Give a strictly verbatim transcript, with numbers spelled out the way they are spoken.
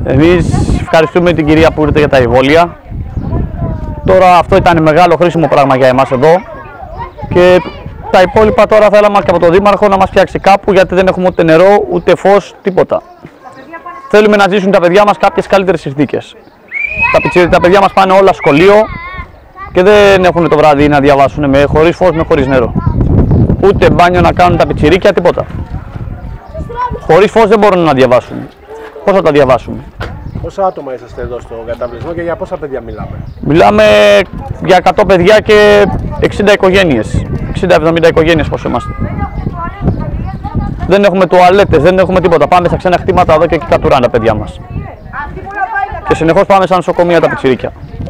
Εμείς ευχαριστούμε την κυρία που ήρθε για τα εμβόλια. Τώρα αυτό ήταν μεγάλο χρήσιμο πράγμα για εμάς εδώ. Και τα υπόλοιπα τώρα θέλαμε και από τον Δήμαρχο να μας φτιάξει κάπου, γιατί δεν έχουμε ούτε νερό, ούτε φως, τίποτα. Θέλουμε να ζήσουν τα παιδιά μας κάποιες καλύτερες συνθήκες. Τα, πιτσι, τα παιδιά μας πάνε όλα σχολείο και δεν έχουν το βράδυ να διαβάσουν με χωρίς φως, με χωρίς νερό. Ούτε μπάνιο να κάνουν τα πιτσιρίκια, τίποτα. Χωρίς φως δεν μπορούν να διαβάσουν. Πώς θα τα διαβάσουμε? Πόσα άτομα είσαστε εδώ στο καταβλισμό και για πόσα παιδιά μιλάμε? Μιλάμε για εκατό παιδιά και εξήντα οικογένειες. εξήντα εβδομήντα οικογένειες πόσο είμαστε. Δεν έχουμε τουαλέτες, δεν έχουμε τίποτα. Πάμε στα ξένα χτήματα εδώ και εκεί κατουράνε τα παιδιά μας. Και συνεχώς πάμε σαν νοσοκομεία τα πιτσιρίκια.